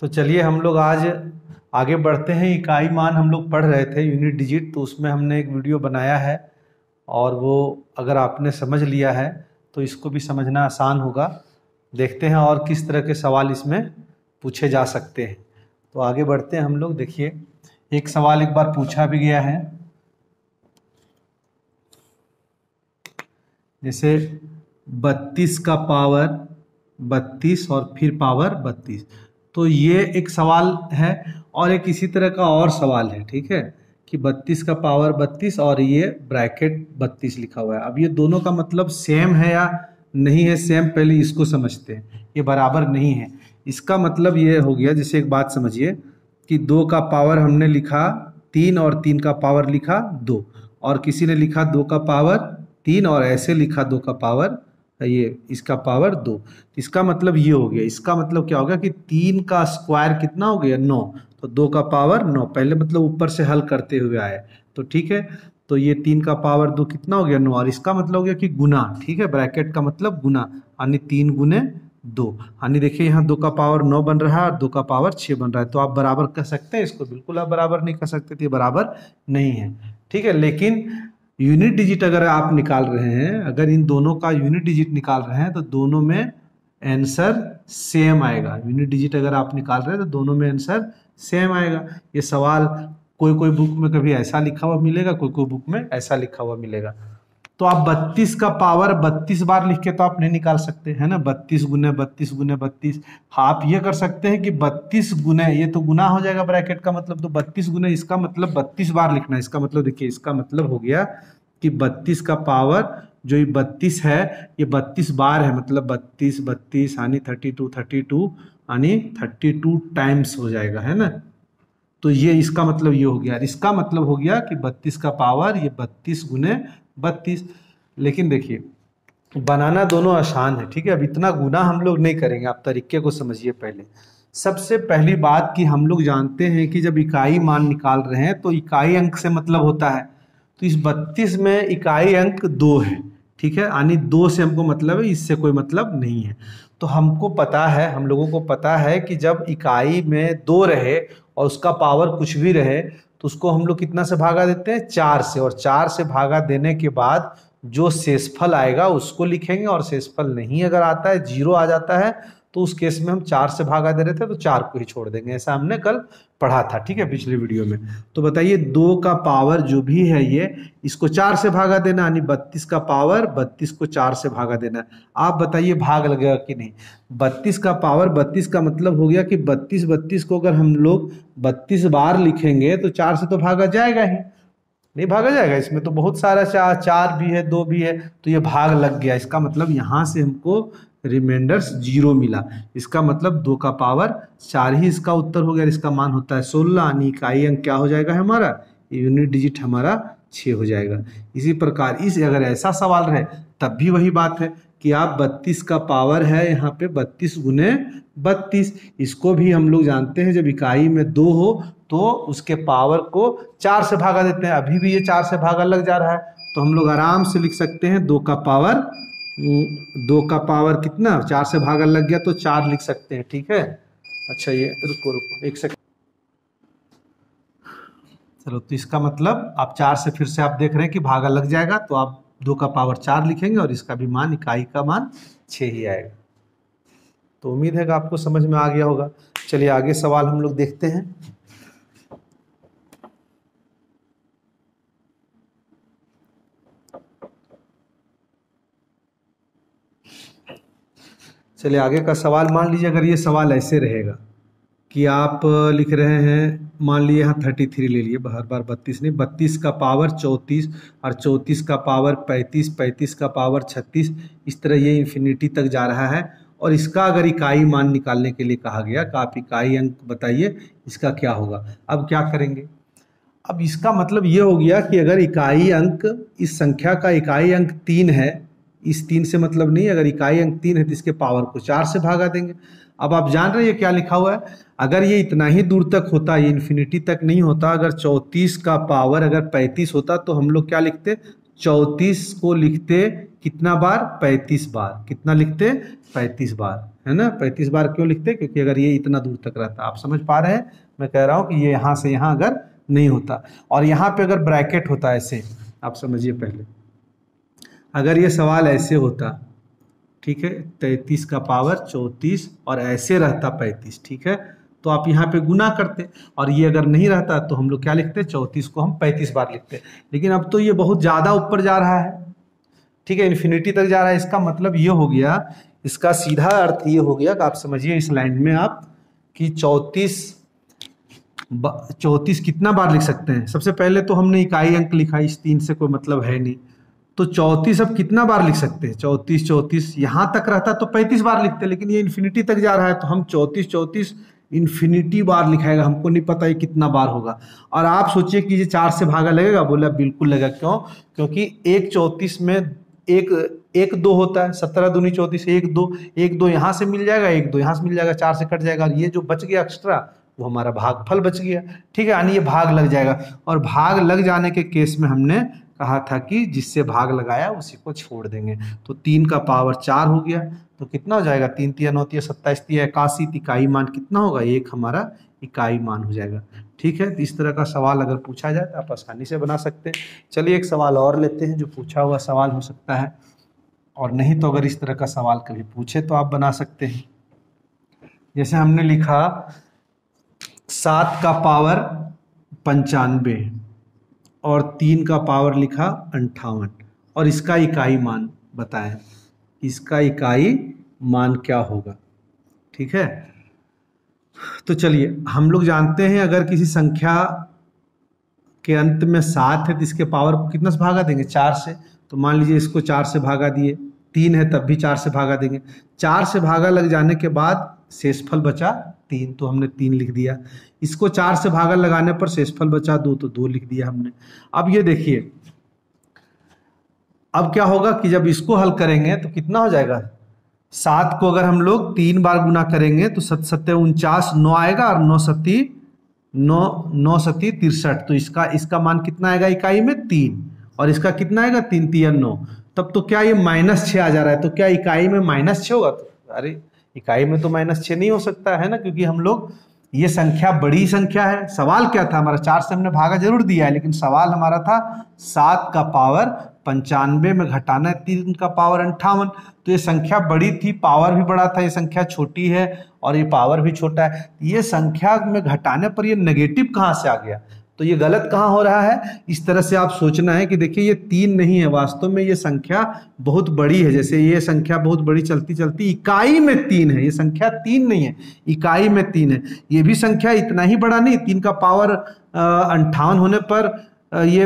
तो चलिए हम लोग आज आगे बढ़ते हैं। इकाई मान हम लोग पढ़ रहे थे यूनिट डिजिट, तो उसमें हमने एक वीडियो बनाया है और वो अगर आपने समझ लिया है तो इसको भी समझना आसान होगा। देखते हैं और किस तरह के सवाल इसमें पूछे जा सकते हैं। तो आगे बढ़ते हैं हम लोग। देखिए एक सवाल एक बार पूछा भी गया है, जैसे 32 का पावर 32 और फिर पावर 32। तो ये एक सवाल है और एक इसी तरह का और सवाल है, ठीक है, कि 32 का पावर 32 और ये ब्रैकेट 32 लिखा हुआ है। अब ये दोनों का मतलब सेम है या नहीं है सेम, पहले इसको समझते हैं। ये बराबर नहीं है, इसका मतलब ये हो गया, जैसे एक बात समझिए कि 2 का पावर हमने लिखा 3 और 3 का पावर लिखा 2, और किसी ने लिखा 2 का पावर 3 और ऐसे लिखा 2 का पावर ये इसका पावर 2। इसका मतलब ये हो गया, इसका मतलब क्या हो गया कि 3 का स्क्वायर कितना हो गया 9, तो 2 का पावर 9। पहले मतलब ऊपर से हल करते हुए आए, तो ठीक है। तो ये 3 का पावर 2 कितना हो गया 9, और इसका मतलब हो गया कि गुना, ठीक है, ब्रैकेट का मतलब गुना, यानी 3 गुने 2। यानी देखिए यहाँ 2 का पावर 9 बन रहा है और 2 का पावर 6 बन रहा है। तो आप बराबर कह सकते हैं इसको? बिल्कुल आप बराबर नहीं कह सकते, तो ये बराबर नहीं है, ठीक है। लेकिन यूनिट डिजिट अगर आप निकाल रहे हैं, अगर इन दोनों का यूनिट डिजिट निकाल रहे हैं तो दोनों में आंसर सेम आएगा। यूनिट डिजिट अगर आप निकाल रहे हैं तो दोनों में आंसर सेम आएगा। ये सवाल कोई कोई बुक में कभी ऐसा लिखा हुआ मिलेगा, कोई कोई बुक में ऐसा लिखा हुआ मिलेगा। तो आप 32 का पावर 32 बार लिख के तो आप नहीं निकाल सकते, है ना। 32 गुने 32 गुने 32। आप ये कर सकते हैं कि 32 गुने, ये तो गुना हो जाएगा ब्रैकेट का मतलब, तो 32 गुने इसका मतलब 32 बार लिखना है। इसका मतलब देखिए, इसका मतलब हो गया कि 32 का पावर जो ये 32 है ये 32 बार है, मतलब 32 32 यानी 32 32 यानी 32 टाइम्स हो जाएगा, है ना। तो ये इसका मतलब ये हो गया, इसका मतलब हो गया कि 32 का पावर ये 32 गुने 32। लेकिन देखिए बनाना दोनों आसान है, ठीक है। अब इतना गुना हम लोग नहीं करेंगे, आप तरीके को समझिए। पहले सबसे पहली बात कि हम लोग जानते हैं कि जब इकाई मान निकाल रहे हैं तो इकाई अंक से मतलब होता है। तो इस 32 में इकाई अंक 2 है, ठीक है, यानी 2 से हमको मतलब है, इससे कोई मतलब नहीं है। तो हमको पता है, हम लोगों को पता है कि जब इकाई में 2 रहे और उसका पावर कुछ भी रहे तो उसको हम लोग कितना से भागा देते हैं? 4 से। और 4 से भागा देने के बाद जो शेषफल आएगा उसको लिखेंगे, और शेषफल नहीं अगर आता है, 0 आ जाता है, तो उस केस में हम 4 से भागा दे रहे थे तो 4 को ही छोड़ देंगे। ऐसा हमने कल पढ़ा था, ठीक है, पिछले वीडियो में। तो बताइए 2 का पावर जो भी है ये, इसको 4 से भागा देना, यानी 32 का पावर 32 को 4 से भागा देना। आप बताइए भाग लगेगा कि नहीं? 32 का पावर 32 का मतलब हो गया कि 32 32 को अगर हम लोग 32 बार लिखेंगे तो 4 से तो भागा जाएगा ही नहीं, भागा जाएगा। इसमें तो बहुत सारा 4 भी है, 2 भी है, तो ये भाग लग गया। इसका मतलब यहाँ से हमको रिमाइंडर्स 0 मिला। इसका मतलब 2 का पावर 4 ही इसका उत्तर हो गया। इसका मान होता है 16, यानी इकाई अंक क्या हो जाएगा हमारा? यूनिट डिजिट हमारा 6 हो जाएगा। इसी प्रकार इस अगर ऐसा सवाल रहे तब भी वही बात है कि आप 32 का पावर है यहाँ पे 32 गुने 32, इसको भी हम लोग जानते हैं जब इकाई में 2 हो तो उसके पावर को 4 से भागा देते हैं। अभी भी ये 4 से भागा लग जा रहा है, तो हम लोग आराम से लिख सकते हैं 2 का पावर कितना? 4 से भागा लग गया तो 4 लिख सकते हैं, ठीक है। अच्छा ये रुको एक सेकंड, चलो। तो इसका मतलब आप 4 से फिर से आप देख रहे हैं कि भागा लग जाएगा, तो आप 2 का पावर 4 लिखेंगे और इसका भी मान, इकाई का मान 6 ही आएगा। तो उम्मीद है कि आपको समझ में आ गया होगा। चलिए आगे सवाल हम लोग देखते हैं। चलिए आगे का सवाल मान लीजिए, अगर ये सवाल ऐसे रहेगा कि आप लिख रहे हैं, मान लीजिए यहाँ 33 ले लिए, हर बार 32 नहीं, 32 का पावर 34 और 34 का पावर 35, 35 का पावर 36, इस तरह ये इन्फिनिटी तक जा रहा है। और इसका अगर इकाई मान निकालने के लिए कहा गया कि आप इकाई अंक बताइए इसका क्या होगा। अब क्या करेंगे? अब इसका मतलब ये हो गया कि अगर इकाई अंक, इस संख्या का इकाई अंक 3 है, इस 3 से मतलब नहीं, अगर इकाई अंक 3 है तो इसके पावर को 4 से भागा देंगे। अब आप जान रहे हैं क्या लिखा हुआ है? अगर ये इतना ही दूर तक होता, ये इन्फिनिटी तक नहीं होता, अगर 34 का पावर अगर 35 होता तो हम लोग क्या लिखते? 34 को लिखते कितना बार? 35 बार। कितना लिखते? 35 बार, है ना। 35 बार क्यों लिखते? क्योंकि अगर ये इतना दूर तक रहता, आप समझ पा रहे हैं? मैं कह रहा हूँ कि ये यहाँ से यहाँ अगर नहीं होता और यहाँ पे अगर ब्रैकेट होता ऐसे, आप समझिए पहले, अगर ये सवाल ऐसे होता, ठीक है, 33 का पावर 34 और ऐसे रहता 35, ठीक है, तो आप यहाँ पे गुना करते, और ये अगर नहीं रहता तो हम लोग क्या लिखते? 34 को हम 35 बार लिखते। लेकिन अब तो ये बहुत ज़्यादा ऊपर जा रहा है, ठीक है, इन्फिनिटी तक जा रहा है। इसका मतलब ये हो गया, इसका सीधा अर्थ ये हो गया कि आप समझिए इस लाइन में आप कि 34 कितना बार लिख सकते हैं? सबसे पहले तो हमने इकाई अंक लिखा, इस 3 से कोई मतलब है नहीं, तो 34 अब कितना बार लिख सकते हैं? 34 यहाँ तक रहता तो 35 बार लिखते, लेकिन ये इन्फिनिटी तक जा रहा है तो हम 34 इन्फिनिटी बार लिखाएगा। हमको नहीं पता ये कितना बार होगा। और आप सोचिए कि ये 4 से भागा लगेगा? बोला बिल्कुल लगेगा। क्यों? क्योंकि एक 34 में एक 2 होता है, 17 दूनी 34, 1 2 यहाँ से मिल जाएगा, 1 2 यहाँ से मिल जाएगा, 4 से कट जाएगा, और ये जो बच गया एक्स्ट्रा वो हमारा भागफल बच गया, ठीक है, यानी ये भाग लग जाएगा। और भाग लग जाने के केस में हमने कहा था कि जिससे भाग लगाया उसी को छोड़ देंगे। तो 3 का पावर 4 हो गया, तो कितना हो जाएगा? 3 3 9 27 3 81, इकाई मान कितना होगा? 1 हमारा इकाई मान हो जाएगा, ठीक है। तो इस तरह का सवाल अगर पूछा जाए तो आप आसानी से बना सकते हैं। चलिए एक सवाल और लेते हैं जो पूछा हुआ सवाल हो सकता है, और नहीं तो अगर इस तरह का सवाल कभी पूछे तो आप बना सकते हैं। जैसे हमने लिखा 7 का पावर 95 और 3 का पावर लिखा 58, और इसका इकाई मान बताएं, इसका इकाई मान क्या होगा, ठीक है। तो चलिए हम लोग जानते हैं अगर किसी संख्या के अंत में 7 है तो इसके पावर को कितना से भागा देंगे? 4 से। तो मान लीजिए इसको 4 से भागा दिए, 3 है तब भी 4 से भागा देंगे, 4 से भागा लग जाने के बाद शेषफल बचा 3, तो हमने 3 लिख दिया। इसको 4 से भागा लगाने पर शेषफल बचा 2, तो 2 लिख दिया हमने। अब ये देखिए, अब क्या होगा कि जब इसको हल करेंगे तो कितना हो जाएगा? 7 को अगर हम लोग 3 बार गुना करेंगे तो 7 7 49, 9 आएगा, और 9 सती 63, तो इसका मान कितना आएगा इकाई में? 3, और इसका कितना आएगा? 3 3 9। तब तो क्या ये -6 आ जा रहा है, तो क्या इकाई में -6 होगा? तो अरे इकाई में तो -6 नहीं हो सकता है ना, क्योंकि हम लोग ये संख्या बड़ी संख्या है। सवाल क्या था हमारा? 4 से हमने भागा जरूर दिया है, लेकिन सवाल हमारा था 7 का पावर 95 में घटाना है 3 का पावर 58, तो ये संख्या बड़ी थी, पावर भी बड़ा था, ये संख्या छोटी है और ये पावर भी छोटा है। ये संख्या में घटाने पर ये नेगेटिव कहाँ से आ गया? तो ये गलत कहाँ हो रहा है? इस तरह से आप सोचना है कि देखिए ये 3 नहीं है, वास्तव में ये संख्या बहुत बड़ी है। जैसे ये संख्या बहुत बड़ी चलती चलती इकाई में 3 है, ये संख्या 3 नहीं है, इकाई में 3 है। ये भी संख्या इतना ही बड़ा नहीं, 3 का पावर 58 होने पर ये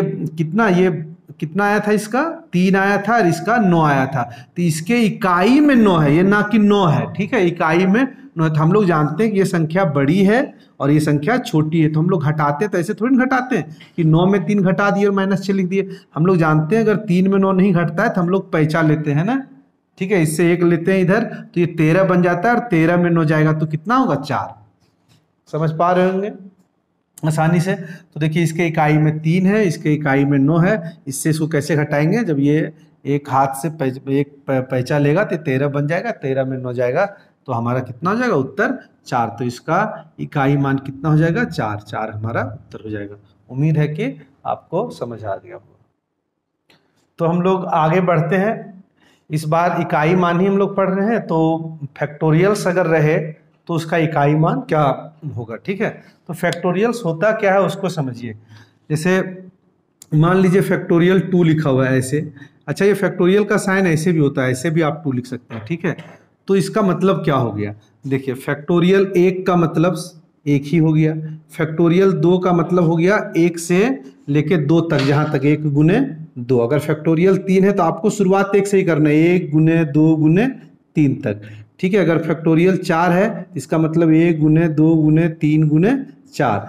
कितना आया था? इसका 3 आया था और इसका 9 आया था, तो इसके इकाई में 9 है, ये ना कि 9 है, ठीक है, इकाई में 9। तो हम लोग जानते हैं कि ये संख्या बड़ी है और ये संख्या छोटी है, तो हम लोग घटाते तो ऐसे थोड़ी ना घटाते हैं कि 9 में 3 घटा दिए और -6 लिख दिए। हम लोग जानते हैं अगर 3 में 9 नहीं घटता है तो हम लोग पैंचा लेते हैं ना, ठीक है, इससे 1 लेते हैं इधर, तो ये 13 बन जाता है, और 13 में 9 जाएगा तो कितना होगा? 4। समझ पा रहे होंगे आसानी से। तो देखिए इसके इकाई में 3 है, इसके इकाई में 9 है, इससे इसको कैसे घटाएंगे? जब ये एक हाथ से एक पैंचा लेगा तो 13 बन जाएगा, 13 में 9 जाएगा तो हमारा कितना हो जाएगा? उत्तर 4। तो इसका इकाई मान कितना हो जाएगा? 4। 4 हमारा उत्तर हो जाएगा। उम्मीद है कि आपको समझ आ गया होगा। तो हम लोग आगे बढ़ते हैं। इस बार इकाई मान ही हम लोग पढ़ रहे हैं, तो फैक्टोरियल्स अगर रहे तो उसका इकाई मान क्या होगा, ठीक है। तो फैक्टोरियल्स होता क्या है उसको समझिए। जैसे मान लीजिए फैक्टोरियल 2 लिखा हुआ है ऐसे, अच्छा ये फैक्टोरियल का साइन ऐसे भी होता है, ऐसे भी आप 2 लिख सकते हैं, ठीक है। तो इसका मतलब क्या हो गया? देखिए फैक्टोरियल 1 का मतलब 1 ही हो गया, फैक्टोरियल 2 का मतलब हो गया 1 से लेके 2 तक, जहाँ तक 1 गुने 2। अगर फैक्टोरियल 3 है तो आपको शुरुआत 1 से ही करना है, 1 गुने 2 गुने 3 तक, ठीक है। अगर फैक्टोरियल 4 है इसका मतलब 1 गुने 2 गुने 3 गुने 4।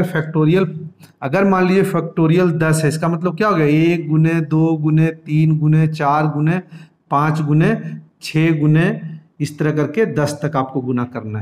अगर मान लीजिए फैक्टोरियल 10 है, इसका मतलब क्या हो गया? 1 गुने 2 गुने 3 गुने 4 गुने 5 गुने 6 गुने, इस तरह करके 10 तक आपको गुना करना है,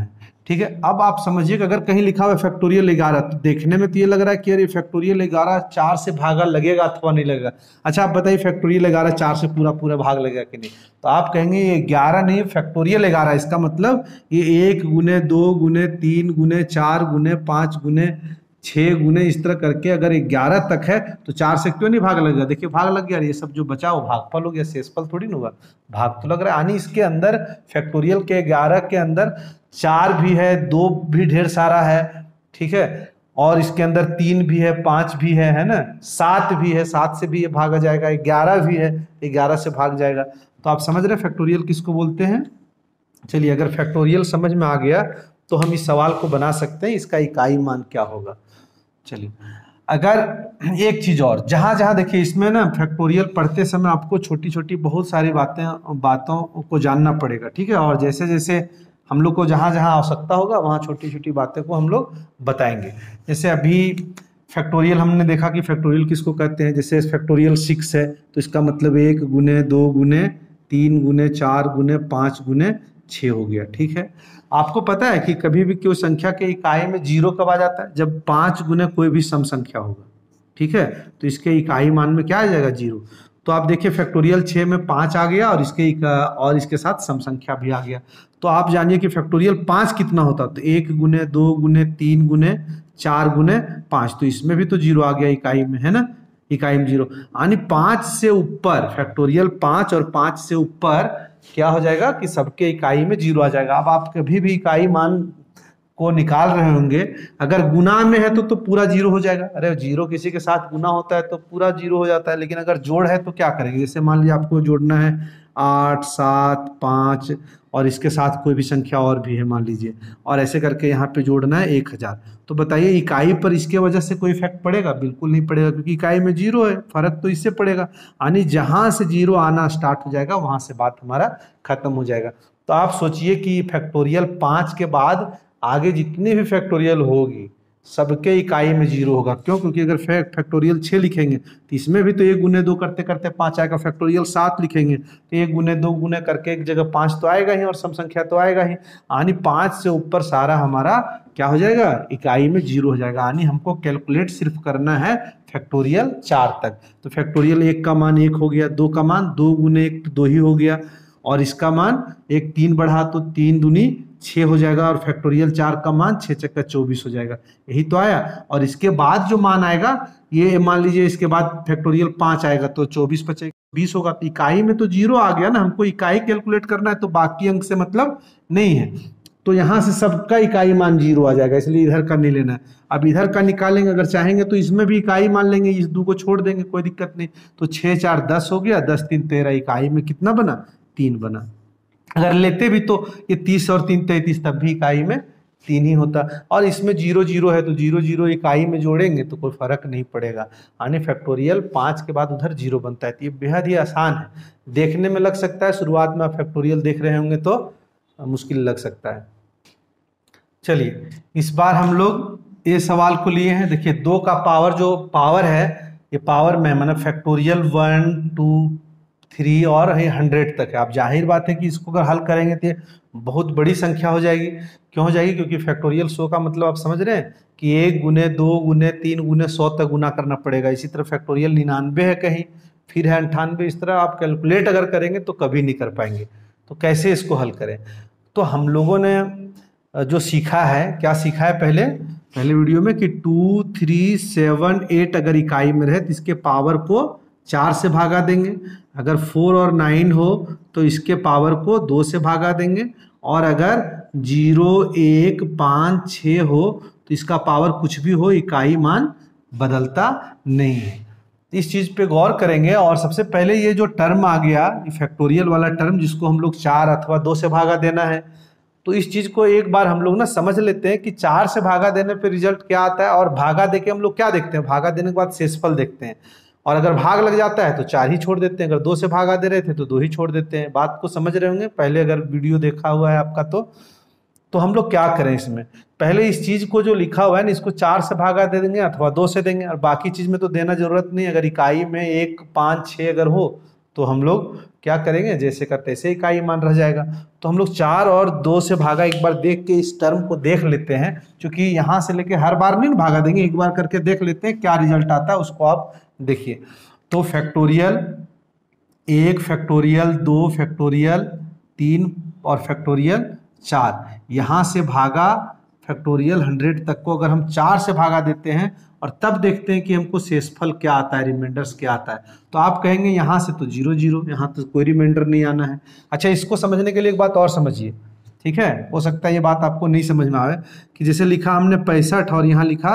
ठीक है। अब आप समझिए कि अगर कहीं लिखा हुआ है फैक्टोरियल 11, तो देखने में तो ये लग रहा है कि अरे फैक्टोरियल 11 4 से भागा लगेगा अथवा नहीं लगेगा। अच्छा आप बताइए फैक्टोरियल 11 4 से पूरा पूरा भाग लगेगा कि नहीं? तो आप कहेंगे ये 11 नहीं, फैक्टोरियल 11, इसका मतलब ये 1 गुने 2 गुने 3 गुने 4 गुने 5 गुने 6 गुने इस तरह करके अगर 11 तक है तो 4 से क्यों नहीं भाग लगेगा? देखिए भाग लग गया, ये सब जो बचा वो भागफल हो गया, शेषफल थोड़ी ना हुआ, भाग तो लग रहा है। यानी इसके अंदर फैक्टोरियल के 11 के अंदर 4 भी है, 2 भी ढेर सारा है, ठीक है, और इसके अंदर 3 भी है, 5 भी है ना, 7 भी है, 7 से भी ये भागा जाएगा, 11 भी है, 11 से भाग जाएगा। तो आप समझ रहे हैं फैक्टोरियल किसको बोलते हैं? चलिए अगर फैक्टोरियल समझ में आ गया तो हम इस सवाल को बना सकते हैं, इसका इकाई मान क्या होगा। चलिए अगर एक चीज और, जहां जहां देखिए इसमें ना फैक्टोरियल पढ़ते समय आपको छोटी छोटी बहुत सारी बातों को जानना पड़ेगा, ठीक है, और जैसे जैसे हम लोग को जहां जहां आवश्यकता होगा वहां छोटी छोटी बातें को हम लोग बताएंगे। जैसे अभी फैक्टोरियल हमने देखा कि फैक्टोरियल किसको कहते हैं, जैसे फैक्टोरियल 6 है तो इसका मतलब 1 गुने 2 गुने 3 गुने 4 गुने 5 गुने 6 हो गया, ठीक है। आपको पता है कि कभी भी कोई संख्या के इकाई में 0 कब आ जाता है? जब 5 गुने कोई भी सम संख्या होगा, ठीक है, तो इसके इकाई मान में क्या आ जाएगा? 0। तो आप देखिए फैक्टोरियल 6 में 5 आ गया और इसके साथ सम संख्या भी आ गया। तो आप जानिए कि फैक्टोरियल 5 कितना होता? तो 1 गुने 2 गुने 3 गुने 4 गुने 5, तो इसमें भी तो 0 आ गया इकाई में, है ना, इकाई में 0। यानी 5 से ऊपर फैक्टोरियल 5 और 5 से ऊपर क्या हो जाएगा कि सबके इकाई में 0 आ जाएगा। अब आप कभी भी इकाई मान को निकाल रहे होंगे, अगर गुना में है तो पूरा 0 हो जाएगा। अरे 0 किसी के साथ गुना होता है तो पूरा 0 हो जाता है, लेकिन अगर जोड़ है तो क्या करेंगे? जैसे मान लीजिए आपको जोड़ना है 8 7 5 और इसके साथ कोई भी संख्या और भी है मान लीजिए, और ऐसे करके यहाँ पे जोड़ना है 1000। तो बताइए इकाई पर इसके वजह से कोई इफेक्ट पड़ेगा? बिल्कुल नहीं पड़ेगा, क्योंकि इकाई में 0 है, फर्क तो इससे पड़ेगा। यानी जहां से 0 आना स्टार्ट हो जाएगा वहां से बात हमारा खत्म हो जाएगा। तो आप सोचिए कि फैक्टोरियल 5 के बाद आगे जितनी भी फैक्टोरियल होगी सबके इकाई में 0 होगा। क्यों? क्योंकि अगर फैक्टोरियल 6 लिखेंगे तो इसमें भी तो 1 गुने 2 करते करते 5 आएगा। फैक्टोरियल 7 लिखेंगे तो 1 गुने 2 गुने करके एक जगह 5 तो आएगा ही और सम संख्या तो आएगा ही। यानी 5 से ऊपर सारा हमारा क्या हो जाएगा? इकाई में 0 हो जाएगा। यानी हमको कैलकुलेट सिर्फ करना है फैक्टोरियल 4 तक। तो फैक्टोरियल 1 का मान 1 हो गया, 2 का मान 2 गुने 1 तो 2 ही हो गया, और इसका मान 1 3 बढ़ा तो 3 दूनी 6 हो जाएगा, और फैक्टोरियल 4 का मान 6 चक्का 24 हो जाएगा। यही तो आया। और इसके बाद जो मान आएगा, ये मान लीजिए इसके बाद फैक्टोरियल 5 आएगा तो 24 25 20 होगा। तो इकाई में तो 0 आ गया ना, हमको इकाई कैलकुलेट करना है, तो बाकी अंक से मतलब नहीं है। तो यहाँ से सबका इकाई मान 0 आ जाएगा, इसलिए इधर का नहीं लेना है। अब इधर का निकालेंगे अगर चाहेंगे तो इसमें भी इकाई मान लेंगे, इस 2 को छोड़ देंगे, कोई दिक्कत नहीं। तो 6 4 10 हो गया, 10 3 13, इकाई में कितना बना? 3 बना। अगर लेते भी तो ये 30 और 3 33, तब भी इकाई में 3 ही होता। और इसमें 0 0 है तो 0 0 इकाई में जोड़ेंगे तो कोई फर्क नहीं पड़ेगा। यानी फैक्टोरियल 5 के बाद उधर 0 बनता है। तो ये बेहद ही आसान है, देखने में लग सकता है, शुरुआत में आप फैक्टोरियल देख रहे होंगे तो मुश्किल लग सकता है। चलिए इस बार हम लोग ये सवाल को लिए हैं। देखिए 2 का पावर, जो पावर है ये पावर में मतलब फैक्टोरियल 1 2 3 और 100 तक है। अब जाहिर बात है कि इसको अगर हल करेंगे तो बहुत बड़ी संख्या हो जाएगी। क्यों हो जाएगी? क्योंकि फैक्टोरियल 100 का मतलब आप समझ रहे हैं कि 1 गुने 2 गुने 3 गुने 100 तक गुना करना पड़ेगा। इसी तरह फैक्टोरियल 99 है कहीं, फिर है 98, इस तरह आप कैलकुलेट अगर करेंगे तो कभी नहीं कर पाएंगे। तो कैसे इसको हल करें? तो हम लोगों ने जो सीखा है, क्या सीखा है पहले वीडियो में, कि 2 3 7 8 अगर इकाई में रहे तो इसके पावर को 4 से भागा देंगे। अगर 4 और 9 हो तो इसके पावर को 2 से भागा देंगे। और अगर 0 1 5 6 हो तो इसका पावर कुछ भी हो, इकाई मान बदलता नहीं है। इस चीज पे गौर करेंगे। और सबसे पहले ये जो टर्म आ गया, ये फैक्टोरियल वाला टर्म, जिसको हम लोग 4 अथवा 2 से भागा देना है, तो इस चीज को एक बार हम लोग ना समझ लेते हैं कि 4 से भागा देने पे रिजल्ट क्या आता है, और भागा देके हम लोग क्या देखते हैं? भागा देने के बाद शेषफल देखते हैं। और अगर भाग लग जाता है तो 4 ही छोड़ देते हैं, अगर 2 से भागा दे रहे थे तो 2 ही छोड़ देते हैं। बात को समझ रहे होंगे पहले, अगर वीडियो देखा हुआ है आपका तो हम लोग क्या करें इसमें? पहले इस चीज को जो लिखा हुआ है ना, इसको 4 से भागा दे देंगे अथवा 2 से देंगे, और बाकी चीज में तो देना जरूरत नहीं। अगर इकाई में 1 5 6 अगर हो तो हम लोग क्या करेंगे, जैसे का तैसे इकाई मान रह जाएगा। तो हम लोग 4 और 2 से भागा एक बार देख के इस टर्म को देख लेते हैं, क्योंकि यहाँ से लेके हर बार नहीं भागा देंगे, एक बार करके देख लेते हैं क्या रिजल्ट आता है, उसको आप देखिए। तो फैक्टोरियल 1 फैक्टोरियल 2 फैक्टोरियल 3 और फैक्टोरियल 4, यहाँ से भागा फैक्टोरियल 100 तक को अगर हम 4 से भागा देते हैं और तब देखते हैं कि हमको शेषफल क्या आता है, रिमाइंडर्स क्या आता है, तो आप कहेंगे यहाँ से तो 0 0, यहाँ तो कोई रिमाइंडर नहीं आना है। अच्छा, इसको समझने के लिए एक बात और समझिए, ठीक है, हो सकता है ये बात आपको नहीं समझ में आवे कि जैसे लिखा हमने 65 और यहाँ लिखा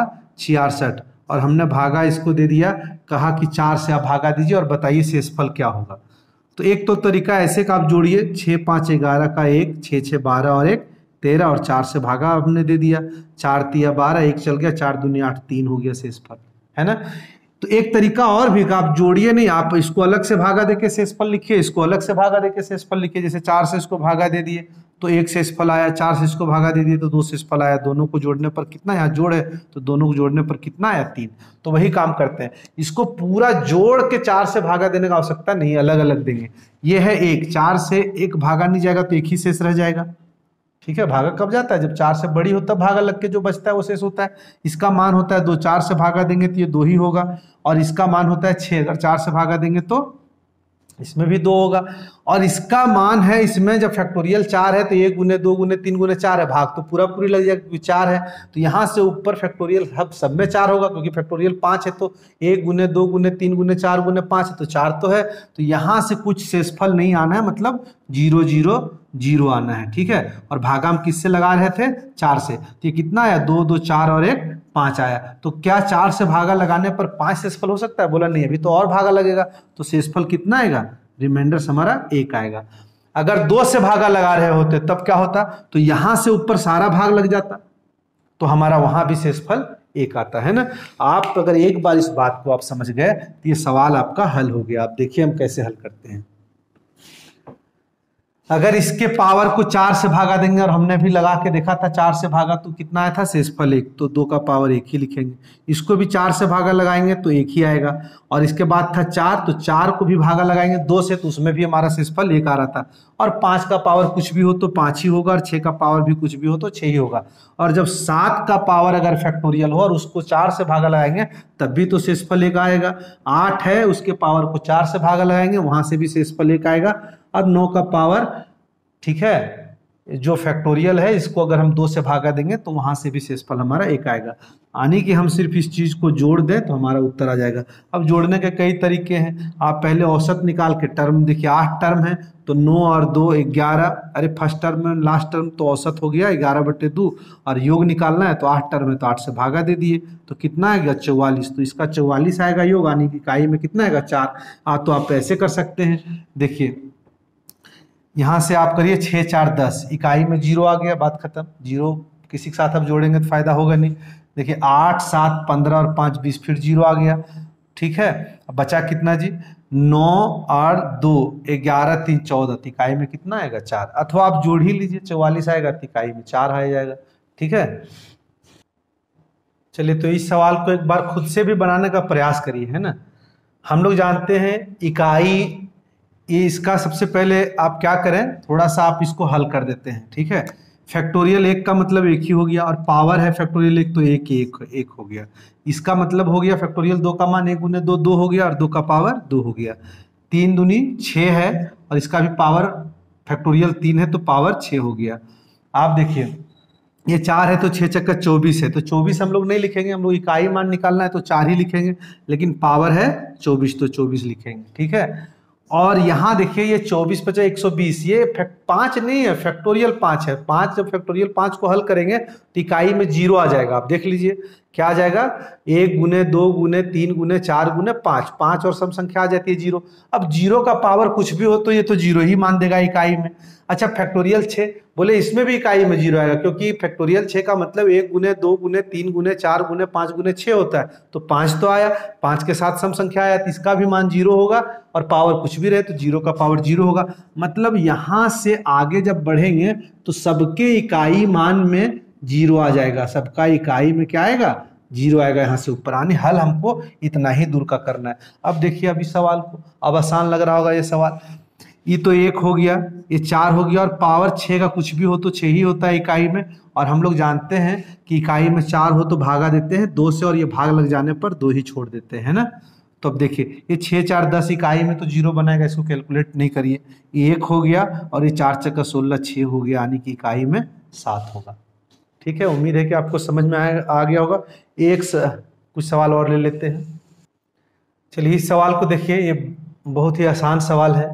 66 और हमने भागा इसको दे दिया, कहा कि 4 से आप भागा दीजिए और बताइए शेषफल क्या होगा। तो एक तो तरीका ऐसे का आप जोड़िए, 6 5 11 का 1, 6 6 12 और 1 13 और 4 से भागा हमने दे दिया, 4 3 12, 1 चल गया, 4 दूनी 8, 3 हो गया शेषफल, है ना। तो एक तरीका और भी का आप जोड़िए नहीं, आप इसको अलग से भागा देके शेषफल लिखिए, इसको अलग से भागा देके शेषफल लिखिए। जैसे 4 से इसको भागा दे दिए तो 1 शेषफल आया, 4 से इसको भागा दे दिए तो 2 शेषफल आया, दोनों को जोड़ने पर कितना, यहाँ जोड़ है तो दोनों को जोड़ने पर कितना आया 3। तो वही काम करते हैं, इसको पूरा जोड़ के 4 से भागा देने का आवश्यकता नहीं, अलग अलग देंगे। ये है 1, 4 से 1 भागा नहीं जाएगा तो 1 ही शेष रह जाएगा, ठीक है। भागा कब जाता है, जब 4 से बड़ी होता है, भागा लग के जो बचता है वो शेष होता है। इसका मान होता है 2, 4 से भागा देंगे तो ये 2 ही होगा, और इसका मान होता है 6, अगर 4 से भागा देंगे तो इसमें भी 2 होगा। और इसका मान है, इसमें जब फैक्टोरियल 4 है तो 1 गुने 2 गुने 3 गुने 4 है, भाग तो पूरा पूरी लग जाएगा क्योंकि 4 है। तो यहाँ से ऊपर फैक्टोरियल सब में 4 होगा, क्योंकि फैक्टोरियल 5 है तो 1 गुने 2 गुने 3 गुने 4 गुने 5 है तो 4 तो है। तो यहाँ से कुछ शेषफल नहीं आना है, मतलब 0 0 0 आना है, ठीक है। और भागा हम किससे लगा रहे थे, 4 से, तो ये कितना आया, 2 2 4 और 1 5 आया। तो क्या 4 से भागा लगाने पर 5 शेषफल हो सकता है, बोला नहीं, अभी तो और भागा लगेगा, तो शेषफल कितना आएगा, रिमाइंडर हमारा 1 आएगा। अगर 2 से भागा लगा रहे होते तब क्या होता, तो यहां से ऊपर सारा भाग लग जाता, तो हमारा वहां भी शेषफल 1 आता है ना। आप अगर एक बार इस बात को आप समझ गए तो ये सवाल आपका हल हो गया। आप देखिए हम कैसे हल करते हैं। अगर इसके पावर को 4 से भागा देंगे, और हमने भी लगा के देखा था 4 से भागा तो कितना आया था, शेषफल 1, तो 2 का पावर 1 ही लिखेंगे। इसको भी 4 से भागा लगाएंगे तो 1 ही आएगा, और इसके बाद था 4, तो 4 को भी भागा लगाएंगे 2 से, तो उसमें भी हमारा शेषफल 1 आ रहा था। और 5 का पावर कुछ भी हो तो 5 ही होगा, और 6 का पावर भी कुछ भी हो तो 6 ही होगा। और जब 7 का पावर अगर फैक्टोरियल हो और उसको 4 से भागा लगाएंगे तब भी तो शेषफल 1 आएगा। 8 है, उसके पावर को 4 से भागा लगाएंगे, वहां से भी शेषफल 1 आएगा। और 9 का पावर, ठीक है, जो फैक्टोरियल है इसको अगर हम 2 से भागा देंगे तो वहां से भी शेषफल हमारा 1 आएगा। यानी कि हम सिर्फ इस चीज को जोड़ दें तो हमारा उत्तर आ जाएगा। अब जोड़ने के कई तरीके हैं, आप पहले औसत निकाल के टर्म देखिए, 8 टर्म है तो 9 और 2 11, अरे फर्स्ट टर्म में लास्ट टर्म तो औसत हो गया 11/2, और योग निकालना है तो 8 टर्म है तो 8 से भागा दे दिए तो कितना आएगा 44, तो इसका 44 आएगा योग, यानी कि इकाई में कितना आएगा 4। तो आप ऐसे कर सकते हैं, देखिए यहाँ से आप करिए 6 4 10, इकाई में 0 आ गया, बात खत्म। 0 किसी के साथ आप जोड़ेंगे तो फायदा होगा नहीं। देखिए 8 7 15 और 5 20, फिर 0 आ गया, ठीक है। अब बचा कितना जी, 9 और 2 11 3 14, इकाई में कितना आएगा 4, अथवा आप जोड़ ही लीजिए 44 आएगा, इकाई में 4 आ जाएगा, ठीक है। चलिए, तो इस सवाल को एक बार खुद से भी बनाने का प्रयास करिए, है ना। हम लोग जानते हैं इकाई, ये इसका सबसे पहले आप क्या करें, थोड़ा सा आप इसको हल कर देते हैं, ठीक है। फैक्टोरियल 1 का मतलब 1 ही हो गया, और पावर है फैक्टोरियल 1 तो 1 1 हो गया। इसका मतलब हो गया फैक्टोरियल 2 का मान 1 गुने 2 2 हो गया, और 2 का पावर 2 हो गया। 3 दूनी 6 है, और इसका भी पावर फैक्टोरियल 3 है तो पावर 6 हो गया। आप देखिए ये 4 है तो 6 चक्कर 24 है, तो 24 हम लोग नहीं लिखेंगे, हम लोग इकाई मान निकालना है तो 4 ही लिखेंगे, लेकिन पावर है 24 तो 24 लिखेंगे, ठीक है। और यहाँ देखिए ये 24 × 120, ये 5 नहीं है, फैक्टोरियल 5 है। 5 जब फैक्टोरियल 5 को हल करेंगे तो इकाई में 0 आ जाएगा। आप देख लीजिए क्या आ जाएगा, 1 गुने 2 गुने 3 गुने 4 गुने 5, 5 और सम संख्या आ जाती है 0। अब 0 का पावर कुछ भी हो तो ये तो 0 ही मान देगा इकाई में। अच्छा, फैक्टोरियल 6, बोले इसमें भी इकाई में 0 आएगा, क्योंकि फैक्टोरियल 6 का मतलब 1 गुने 2 गुने 3 गुने 4 गुने 5 गुने 6 होता है, तो 5 तो आया, 5 के साथ सम संख्या आया तो इसका भी मान 0 होगा, और पावर कुछ भी रहे तो 0 का पावर 0 होगा। मतलब यहां से आगे जब बढ़ेंगे तो सबके इकाई मान में 0 आ जाएगा, सबका इकाई में क्या आएगा, 0 आएगा। यहाँ से ऊपर आने, हल हमको इतना ही दूर का करना है। अब देखिए अभी सवाल को, अब आसान लग रहा होगा ये सवाल। ये तो 1 हो गया, ये 4 हो गया, और पावर 6 का कुछ भी हो तो 6 ही होता है इकाई में। और हम लोग जानते हैं कि इकाई में 4 हो तो भागा देते हैं 2 से, और ये भाग लग जाने पर 2 ही छोड़ देते हैं ना। तो अब देखिए ये 6 4 10 इकाई में तो 0 बनाएगा, इसको कैलकुलेट नहीं करिए। ये 1 हो गया और ये 4 चक्का 16 6 हो गया, यानी कि इकाई में 7 होगा। ठीक है, उम्मीद है कि आपको समझ में आ गया होगा। कुछ सवाल और ले लेते हैं। चलिए इस सवाल को देखिए, ये बहुत ही आसान सवाल है।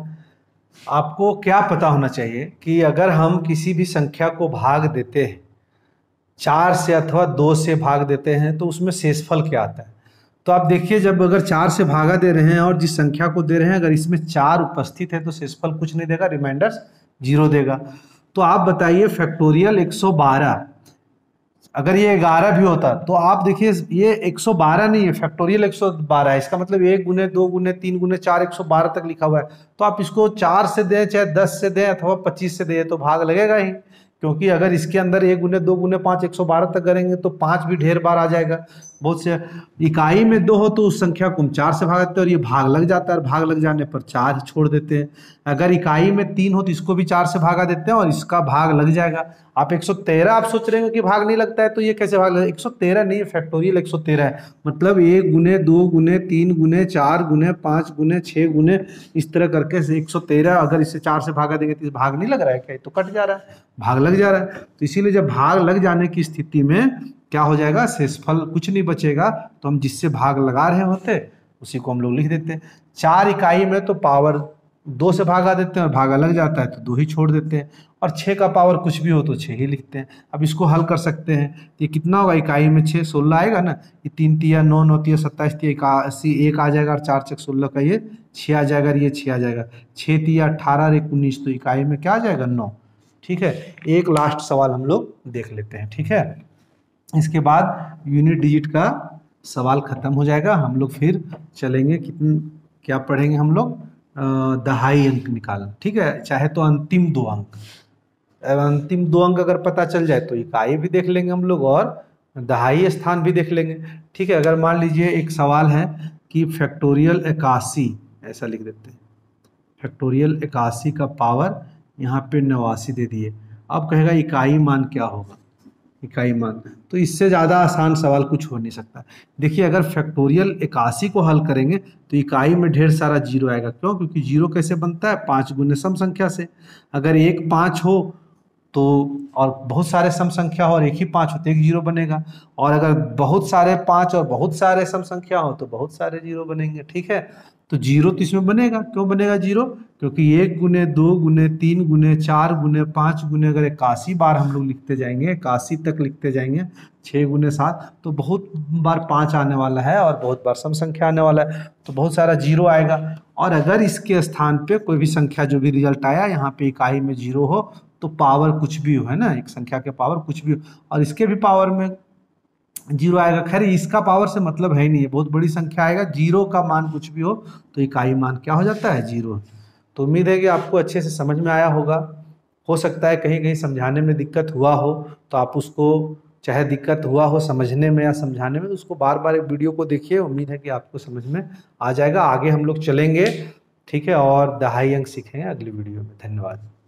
आपको क्या पता होना चाहिए कि अगर हम किसी भी संख्या को भाग देते हैं 4 से अथवा 2 से भाग देते हैं तो उसमें शेषफल क्या आता है। तो आप देखिए, जब अगर 4 से भागा दे रहे हैं और जिस संख्या को दे रहे हैं अगर इसमें 4 उपस्थित है तो शेषफल कुछ नहीं देगा, रिमाइंडर्स 0 देगा। तो आप बताइए फैक्टोरियल 112, अगर ये 11 भी होता तो आप देखिए ये 112 नहीं है, फैक्टोरियल 112 है। इसका मतलब 1 गुने 2 गुने 3 गुने 4 112 तक लिखा हुआ है। तो आप इसको 4 से दें चाहे 10 से दें अथवा 25 से दें तो भाग लगेगा ही, क्योंकि अगर इसके अंदर 1 गुने 2 गुने 5 112 तक करेंगे तो 5 भी ढेर बार आ जाएगा। बहुत से इकाई में 2 हो तो उस संख्या को हम 4 से भाग देते हैं और ये भाग लग जाता है, और भाग लग जाने पर 4 छोड़ देते हैं। अगर इकाई में 3 हो तो इसको भी 4 से भागा देते हैं और इसका भाग लग जाएगा। आप 113 आप सोच रहे हो कि भाग नहीं लगता है, तो ये कैसे भाग लगेगा? 113 नहीं, फैक्टोरियल 113 है। मतलब 1 गुने 2 गुने 3 गुने 4 गुने 5 गुने 6 गुने इस तरह करके 113, अगर इसे 4 से भागा देंगे तो भाग नहीं लग रहा है क्या? तो कट जा रहा है, भाग लग जा रहा है। तो इसीलिए जब भाग लग जाने की स्थिति में क्या हो जाएगा, शेषफल कुछ नहीं बचेगा। तो हम जिससे भाग लगा रहे होते उसी को हम लोग लिख देते हैं। 4 इकाई में तो पावर 2 से भागा देते हैं और भागा लग जाता है तो 2 ही छोड़ देते हैं, और 6 का पावर कुछ भी हो तो 6 ही लिखते हैं। अब इसको हल कर सकते हैं, ये कितना होगा, इकाई में 6 16 आएगा ना, ये 3 तिया 9 9 तिया 27 तिया 81 1 आ जाएगा, और 4 चक 16 का ये 6 आ जाएगा, ये 6 आ जाएगा, 6 तिया 18 और 19, तो इकाई में क्या आ जाएगा 9। ठीक है, एक लास्ट सवाल हम लोग देख लेते हैं। ठीक है, इसके बाद यूनिट डिजिट का सवाल खत्म हो जाएगा। हम लोग फिर चलेंगे, क्या पढ़ेंगे हम लोग, दहाई अंक निकालना। ठीक है, चाहे तो अंतिम 2 अंक, अंतिम 2 अंक अगर पता चल जाए तो इकाई भी देख लेंगे हम लोग और दहाई स्थान भी देख लेंगे। ठीक है, अगर मान लीजिए एक सवाल है कि फैक्टोरियल 81, ऐसा लिख देते हैं, फैक्टोरियल 81 का पावर यहाँ पे 89 दे दिए। अब कहेगा इकाई मान क्या होगा, इकाई मान। तो इससे ज़्यादा आसान सवाल कुछ हो नहीं सकता। देखिए अगर फैक्टोरियल 81 को हल करेंगे तो इकाई में ढेर सारा 0 आएगा। क्यों? क्योंकि 0 कैसे बनता है, 5 गुने सम संख्या से। अगर 1 5 हो तो, और बहुत सारे सम संख्या हो और एक ही 5 हो तो 1 0 बनेगा, और अगर बहुत सारे 5 और बहुत सारे सम संख्या हो तो बहुत सारे 0 बनेंगे। ठीक है, तो 0 तो इसमें बनेगा। क्यों बनेगा 0? क्योंकि 1 गुने 2 गुने 3 गुने 4 गुने 5 गुने अगर 81 बार हम लोग लिखते जाएंगे, 81 तक लिखते जाएंगे, 6 गुने 7, तो बहुत बार 5 आने वाला है और बहुत बार सम संख्या आने वाला है, तो बहुत सारा 0 आएगा। और अगर इसके स्थान पे कोई भी संख्या जो भी रिजल्ट आया यहाँ पे इकाई में 0 हो तो पावर कुछ भी हो, है ना, एक संख्या के पावर कुछ भी हो, और इसके भी पावर में 0 आएगा। खैर इसका पावर से मतलब है ही नहीं है, बहुत बड़ी संख्या आएगा, 0 का मान कुछ भी हो तो इकाई मान क्या हो जाता है, 0। तो उम्मीद है कि आपको अच्छे से समझ में आया होगा। हो सकता है कहीं कहीं समझाने में दिक्कत हुआ हो तो आप उसको, चाहे दिक्कत हुआ हो समझने में या समझाने में, तो उसको बार बार एक वीडियो को देखिए। उम्मीद है कि आपको समझ में आ जाएगा। आगे हम लोग चलेंगे, ठीक है, और दहाई अंक सीखेंगे अगली वीडियो में। धन्यवाद।